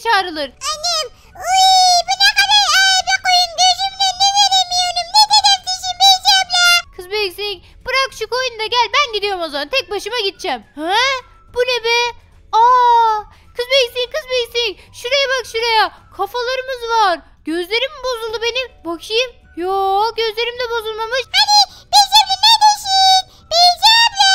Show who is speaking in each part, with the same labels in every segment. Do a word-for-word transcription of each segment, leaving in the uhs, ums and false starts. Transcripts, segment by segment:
Speaker 1: çağrılır.
Speaker 2: Annem. Uy, bu ne kadar ay be koyun, gözümden ne veremiyorum. Ne kadar dişim Beyci abla.
Speaker 1: Kız Beyzik bırak şu koyunu da gel, ben gidiyorum o zaman. Tek başıma gideceğim. Ha? Bu ne be? Aa! Kız Beyzik, kız Beyzik. Şuraya bak şuraya. Kafalarımız var. Gözlerim mi bozuldu benim? Bakayım. Yo, gözlerim de bozulmamış.
Speaker 2: Hani Beyci abla neredesin? Beyci abla.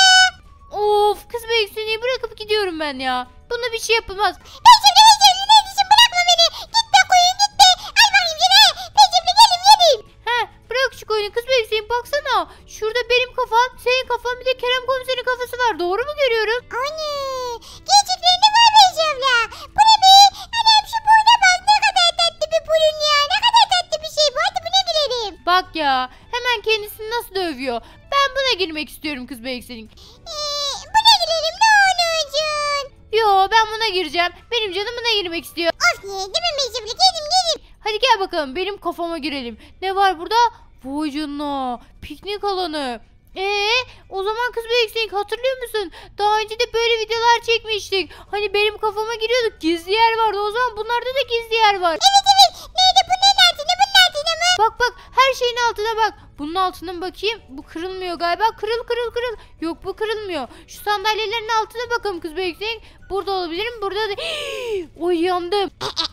Speaker 1: Of, kız Beyzik'i bırakıp gidiyorum ben ya. Buna bir şey yapılmaz.
Speaker 2: Beyci abla, Beyci abla neredesin? Bırakma beni. Gitme koyun, gitme. Al bakayım sana. Beyci abla gelin gelin.
Speaker 1: He, bırak şu koyunu kız Beyzik'im, baksana. Şurada benim kafam, senin kafan, bir de Kerem komiserin kafası var. Doğru mu görüyorum?
Speaker 2: Anne. Gerçekten de var Beyci abla. Bu ne be? Annem şu boyuna bak, ne kadar tatlı bir burun ya. Ne kadar tatlı bir şey bu. Hadi buna girelim.
Speaker 1: Bak ya, hemen kendisini nasıl dövüyor. Ben buna girmek istiyorum kız Beyzik'in.
Speaker 2: Ee, buna girelim ne olacaksın?
Speaker 1: Yo, ben buna gireceğim. Benim canım buna girmek istiyor.
Speaker 2: Of ye, değil mi Beyci abla? Gelin gelin.
Speaker 1: Hadi gel bakalım, benim kafama girelim. Ne var burada? Vay canına, piknik alanı. Ee, o zaman kız Beyzik hatırlıyor musun? Daha önce de böyle videolar çekmiştik. Hani benim kafama giriyorduk, gizli yer vardı. O zaman bunlarda da gizli yer var.
Speaker 2: Evet evet. Neydi bu, ne altına, bunun altına mı?
Speaker 1: Bak bak, her şeyin altına bak. Bunun altına bakayım. Bu kırılmıyor galiba. Kırıl kırıl kırıl. Yok, bu kırılmıyor. Şu sandalyelerin altına bakalım kız Beyzik. Burada olabilir mi? Burada da... Oy, yandım.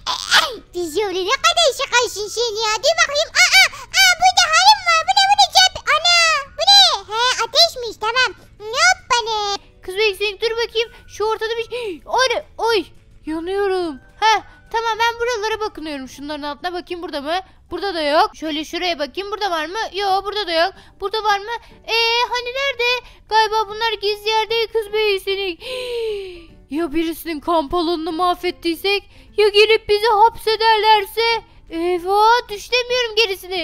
Speaker 2: Beyci abla ne kadar şakasın sen ya. Dur bakayım. Aa, aa burada halim var. Bu ne, bu ne cep? Ana bu ne? He, ateşmiş, tamam. Hop bana.
Speaker 1: Kız Beyzik dur bakayım. Şu ortada bir şey. Oy, oy. Yanıyorum. Heh, tamam, ben buralara bakınıyorum. Şunların altına bakayım, burada mı? Burada da yok. Şöyle şuraya bakayım, burada var mı? Yok, burada da yok. Burada var mı? Eee hani nerede? Galiba bunlar gizli yer değil kız Beyzik. Ya birisinin kamp alanını mahvettiysek? Ya gelip bizi hapsederlerse? Eyvah, düşlemiyorum gerisini.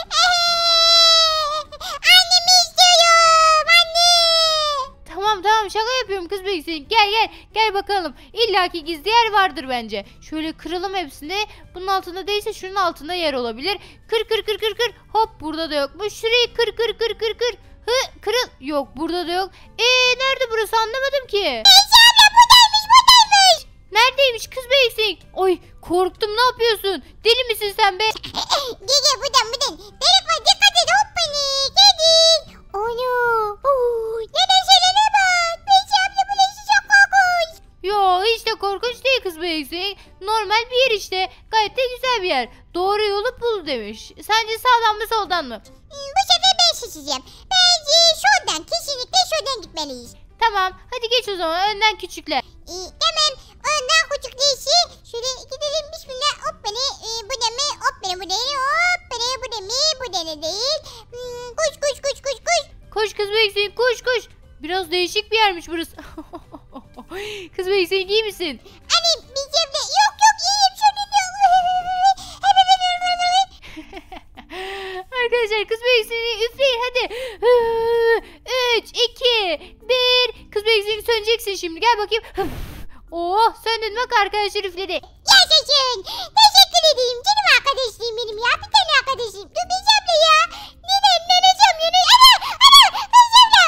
Speaker 2: Annemi istiyorum. Anne.
Speaker 1: Tamam tamam, şaka yapıyorum kız Beyzik. Gel gel gel bakalım. İlla ki gizli yer vardır bence. Şöyle kıralım hepsini. Bunun altında değilse şunun altında yer olabilir. Kır kır kır kır kır. Hop, burada da yokmuş. Şurayı kır kır kır kır kır. Hı, kırıl. Yok, burada da yok. Eee nerede burası, anlamadım ki.
Speaker 2: Beyci abla buradaymış, buradaymış.
Speaker 1: Neredeymiş kız Beyzik? Oy, korktum, ne yapıyorsun? Deli misin sen be?
Speaker 2: Gel gel buradan buradan. Delik var, dikkat et, hop beni. Gelin. Onu. Oo, neden söylene bak. Beyci abla burası çok korkunç.
Speaker 1: Yo, hiç de korkunç değil kız Beyzik. Normal bir yer işte. Gayet de güzel bir yer. Doğru yolu bul demiş. Sence sağdan mı soldan mı?
Speaker 2: Hmm, bu sefer ben seçeceğim. Bence şuradan, kesinlikle şuradan gitmeliyiz.
Speaker 1: Tamam, hadi geç o zaman, önden küçükler.
Speaker 2: Ee, tamam. Önden küçük değişi. Şöyle gidelim, bismillah. Hop beni. Ee, bu da mı? Hop beni, bu değil. Hop beni, bu da mı? Bu da ne değil. Hmm, koş koş koş koş koş.
Speaker 1: Koş kız Beyzik, koş koş. Biraz değişik bir yermiş burası. Kız Beyzik, iyi misin?
Speaker 2: Annem diyeceğim de yok yok iyiyim şunun yok.
Speaker 1: Arkadaşlar, kız Beyzik'i üfleyin hadi. Üç, iki, bir. Kız Beyzik'i söneceksin şimdi, gel bakayım. Oh, söndün, bak arkadaşlar üfledi.
Speaker 2: Yaşasın. Teşekkür edeyim. Canım arkadaşım benim ya. Bir tane arkadaşım. Dur Beyci abla ya. Neden nanacağım ya? Ana ana Beyci abla.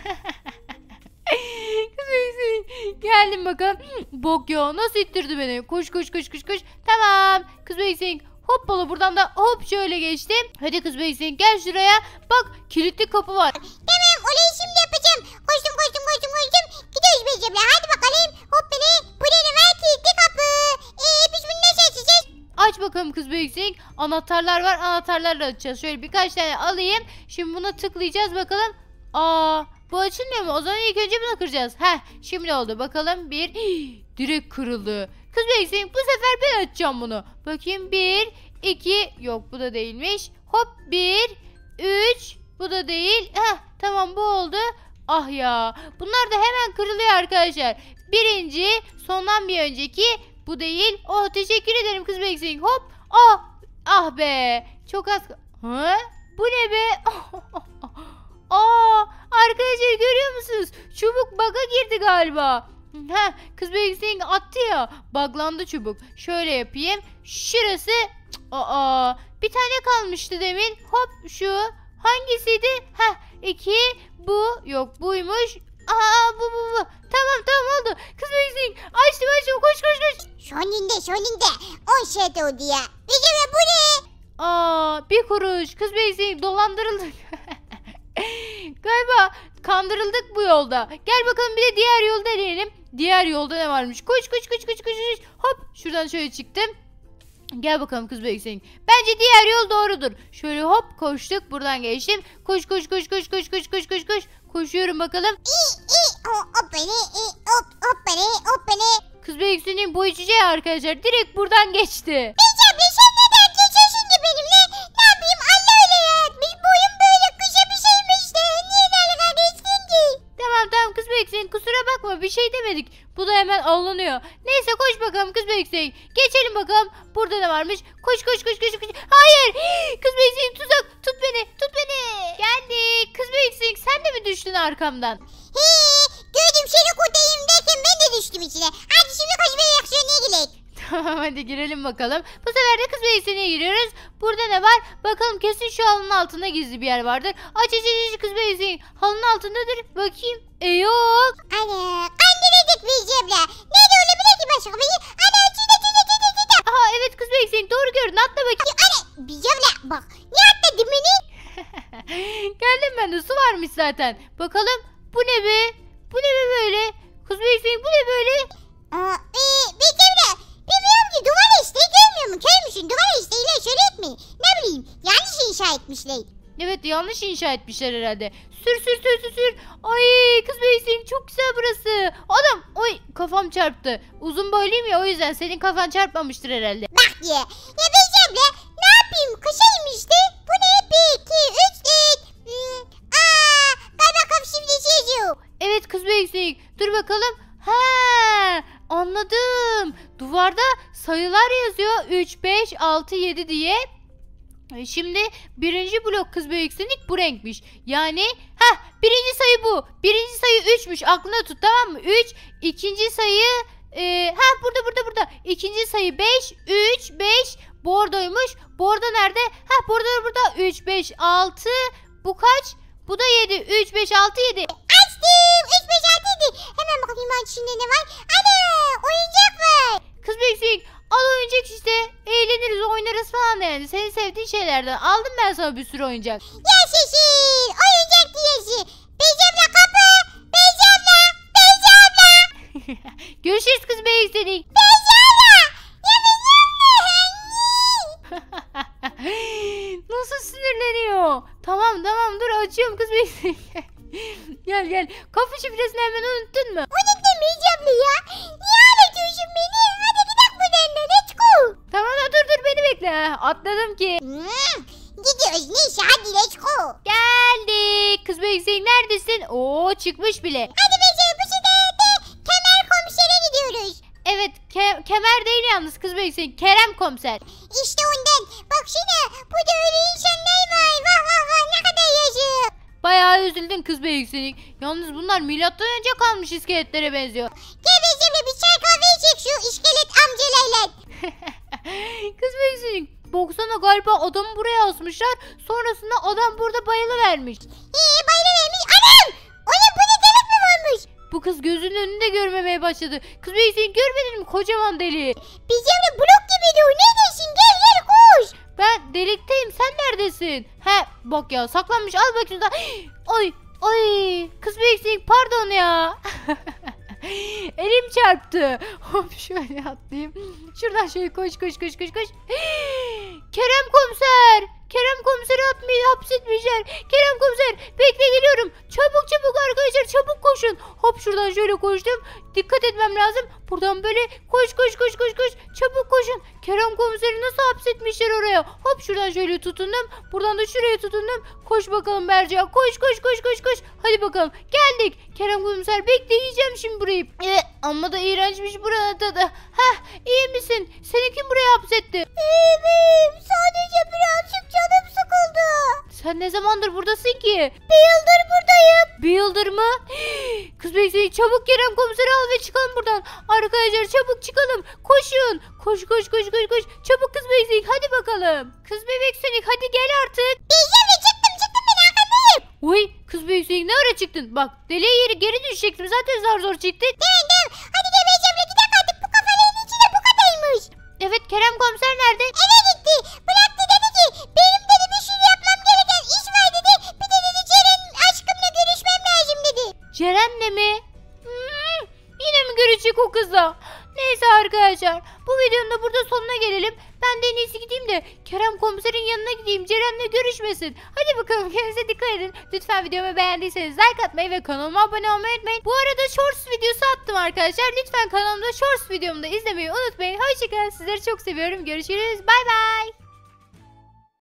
Speaker 1: Kız Beyzik, geldim bakalım. Bok ya, nasıl ittirdi beni? Koş koş koş koş koş. Tamam kız Beyzik, hoppala, buradan da hop şöyle geçtim. Hadi kız Beyzik, gel şuraya. Bak, kilitli kapı var.
Speaker 2: Tamam olayı şimdi yapacağım. Koştum koştum koştum koştum. Gidiyoruz Beyci abla. Hadi bakalım. Hop beni. Bu ne var kilitli kapı. Eee biz bunu nasıl açacağız?
Speaker 1: Aç bakalım kız Beyzik. Anahtarlar var, anahtarlarla açacağız. Şöyle birkaç tane alayım. Şimdi buna tıklayacağız bakalım. Aa, bu açılmıyor mu? O zaman ilk önce bunu kıracağız. Heh, şimdi oldu. Bakalım bir. Hii, direkt kırıldı. Kız Beyzik, bu sefer ben açacağım bunu. Bakayım, bir, iki. Yok, bu da değilmiş. Hop, bir, üç. Bu da değil. Heh, tamam, bu oldu. Ah ya. Bunlar da hemen kırılıyor arkadaşlar. Birinci, sondan bir önceki. Bu değil. Oh, teşekkür ederim kız Beyzik. Hop. Ah. Ah be. Çok az. Ha? Bu ne be? Aa, arkadaşlar görüyor musunuz? Çubuk bug'a girdi galiba. Heh, kız Beyzik attı ya. Buglandı çubuk. Şöyle yapayım. Şurası. Aa, bir tane kalmıştı demin. Hop, şu. Hangisiydi? Heh, iki. Bu. Yok, buymuş. Aa bu bu bu. Tamam tamam oldu. Kız bebek açtım açtım koş koş koş.
Speaker 2: Sonunda sonunda. On saat oldu ya. Beyzemle bu ne?
Speaker 1: Aa bir kuruş. Kız bebek dolandırıldık. Galiba kandırıldık bu yolda. Gel bakalım bir de diğer yolu deneyelim. Diğer yolda ne varmış? Koş koş koş koş koş koş. Hop şuradan şöyle çıktım. Gel bakalım kız bebek senin. Bence diğer yol doğrudur. Şöyle hop koştuk buradan geçtim. Koş koş koş koş koş koş koş koş koş. Koşuyorum bakalım.
Speaker 2: İyi iyi. Hop beni. Hop hop beni. Hop beni.
Speaker 1: Kız bebek senin bu içeceği arkadaşlar direkt buradan geçti.
Speaker 2: Beyzemle sen neden geçiyorsun da benimle? Ne yapayım Allah öyle yaratmış. Boyum böyle kısa bir şeymiş de. Niye dalga geçtin ki?
Speaker 1: Tamam tamam kız bebek senin kusura bakma bir şey demedik. Bu da hemen alınıyor. Neyse koş bakalım kız bebek senin. Geçelim bakalım. Burada ne varmış? Koş koş koş koş koş. Hayır. Kız bebek senin tuzak. Tut beni. Tut beni. Geldik. Kız bebek senin sen de mi düştün arkamdan?
Speaker 2: He, gördüm seni kurtarayım derken ben de düştüm içine. Hadi şimdi kaçma reaksiyonuna girelim.
Speaker 1: Tamam hadi girelim bakalım. Bu sefer de kız bebek giriyoruz. Burada ne var? Bakalım kesin şu halının altında gizli bir yer vardır. Aç aç aç aç, kız bebek halının altındadır. Bakayım. E yok.
Speaker 2: Ana kandırıldık Beyzemle. Nerede olabilir ki başka biri? Ana çide çide çide çide.
Speaker 1: Aha evet kız bebek doğru gördün. Atla bakayım.
Speaker 2: Ana Beyzemle bak. Ne atladın beni?
Speaker 1: Geldim ben de su varmış zaten. Bakalım bu ne be? Bu ne be böyle? Kız bebek bu ne böyle?
Speaker 2: Aa, e, Beyzemle. Bilmiyorum ki duvar işte görmüyor mu? Kör müsün? Duvar işleyle şöyle etme. Ne bileyim yanlış inşa etmişler.
Speaker 1: Evet yanlış inşa etmişler herhalde. Sür sür sür sür sür. Ay kız bebek çok güzel burası. Adam oy kafam çarptı. Uzun boyluyum ya o yüzden senin kafan çarpmamıştır herhalde.
Speaker 2: Bak diye. Ya Beyzemle ne yapayım? Kışayım işte. Bu ne? Bir, iki, üç, dört. Hmm. Aa, galiba kapı şifresi yazıyor.
Speaker 1: Evet kız bebek dur bakalım. Ha anladım. Duvarda sayılar yazıyor. üç, beş, altı, yedi diye. E, Şimdi birinci blok kız bebek bu renkmiş. Yani ha birinci sayı bu. Birinci sayı üçmüş. Aklına tut tamam mı? üç. İkinci sayı e, ha burada burada burada. İkinci sayı beş. üç, beş. Bordoymuş. Bordo nerede? Ha bordo burada. üç, beş, altı. Bu kaç? Bu da yedi. üç, beş, altı, yedi.
Speaker 2: Açtım. üç, beş, altı, yedi. Hemen bakayım ben içinde ne var. Ana oyuncak var.
Speaker 1: Kız bebek al oyuncak işte. Eğleniriz oynarız falan yani. Senin sevdiğin şeylerden. Aldım ben sana bir sürü oyuncak.
Speaker 2: Yaşasın. Oyuncak diyesi. Beyzemle kapı. Beyzemle. Beyzemle.
Speaker 1: Görüşürüz kız bebek
Speaker 2: Beyzemle. Ya Beyzemle.
Speaker 1: Nasıl sinirleniyor? Tamam tamam dur açıyorum kız bebek. Gel gel. Kapı şifresini hemen unuttun mu?
Speaker 2: Unuttum Beyzemle ya. Niye ağlatıyorsun beni? Hadi gidelim buradan. Let's go.
Speaker 1: Tamam da dur dur beni bekle. Ha, atladım ki.
Speaker 2: Hmm. Gidiyoruz neyse hadi let's go.
Speaker 1: Geldik. Kız bebek neredesin? Oo çıkmış bile.
Speaker 2: Hadi Beyzemle bu sefer de kemer komisere gidiyoruz.
Speaker 1: Evet ke- kemer değil yalnız kız bebek Kerem komiser.
Speaker 2: İşte ondan. Baksana burada öyle insanlar var. Vah vah vah ne kadar yazık.
Speaker 1: Bayağı üzüldün kız bebek Yalnız bunlar milattan önce kalmış iskeletlere benziyor.
Speaker 2: Gel Beyzemle bir çay kahve içecek şu iskelet amcalarla.
Speaker 1: Kız bebek baksana galiba adamı buraya asmışlar. Sonrasında adam burada bayılıvermiş.
Speaker 2: Eee bayılıvermiş. Anam! Oğlum bu ne delik mi varmış?
Speaker 1: Bu kız gözünün önünde görmemeye başladı. Kız bebek görmedin mi kocaman deliği?
Speaker 2: Beyzemle blok gibi diyor. Neredesin? Gel gel koş.
Speaker 1: Ben delikteyim sen neredesin? He bak ya saklanmış al bakayım da. Ay ay kız bebek pardon ya. Elim çarptı. Hop şöyle atlayayım. Şuradan şöyle koş koş koş koş koş. Kerem komiser. Kerem komiseri atmayı hapsetmişler. Kerem komiser bekle geliyorum. Çabuk çabuk arkadaşlar çabuk koşun. Hop şuradan şöyle koştum. Dikkat etmem lazım. Buradan böyle koş koş koş koş koş. Çabuk koşun. Kerem komiseri nasıl hapsetmişler oraya? Hop şuradan şöyle tutundum. Buradan da şuraya tutundum. Koş bakalım Berca. Koş koş koş koş koş. Hadi bakalım. Geldik. Kerem komiser bekleyeceğim şimdi burayı. E, amma da iğrençmiş buranın tadı. Heh iyi misin? Seni kim buraya hapsetti?
Speaker 2: İyiyim. Sadece birazcık canım sıkıldı.
Speaker 1: Sen ne zamandır buradasın ki?
Speaker 2: Bir yıldır buradayım.
Speaker 1: Bir yıldır mı? Kız bebek çabuk Kerem komiseri al ve çıkalım buradan. Arkadaşlar çabuk çıkalım. Koşun. Koş koş koş koş koş. Çabuk kız bebek hadi bakalım. Kız bebek hadi gel artık.
Speaker 2: Beyzemle çıktım çıktım ben arkandayım.
Speaker 1: Uy Kız büyüksek ne ara çıktın? Bak deliye yeri geri düşecektim. Zaten zar zor çıktık.
Speaker 2: Tamam tamam. Hadi gel Beyzemle gidelim artık. Bu kafaların içinde bu kadarmış.
Speaker 1: Evet Kerem komiser nerede?
Speaker 2: Eve gitti. Bıraktı dedi ki benim dedi bir sürü yapmam gereken iş var dedi. Bir de dedi Ceren aşkımla görüşmem lazım dedi.
Speaker 1: Ceren'le mi? Hmm, yine mi görecek o kızla? Neyse arkadaşlar bu videonun da burada sonuna gelelim. Ben de en iyisi gideyim de Kerem komiserin yanına gideyim. Ceren'le görüşmesin. Hadi bakalım kendinize dikkat edin. Lütfen videomu beğendiyseniz like atmayı ve kanalıma abone olmayı unutmayın. Bu arada shorts videosu attım arkadaşlar. Lütfen kanalımda shorts videomu da izlemeyi unutmayın. Hoşçakalın. Sizleri çok seviyorum. Görüşürüz. Bay bay.